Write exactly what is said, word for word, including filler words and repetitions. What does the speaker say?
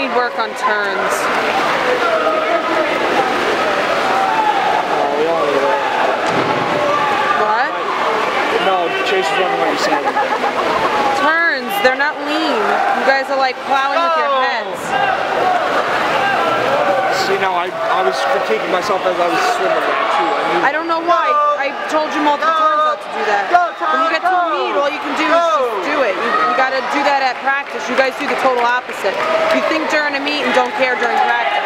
need work on turns. What? No, Chase is wondering what you're saying. Turns, they're not lean. You guys are like plowing with your heads. See, now I, I was critiquing myself as I was swimming that too. I, mean, I don't know why. I told you multiple times not to do that. When you get to a meet, all you can do is just do it. You, you got to do that at practice. You guys do the total opposite. You think during a meet and don't care during practice.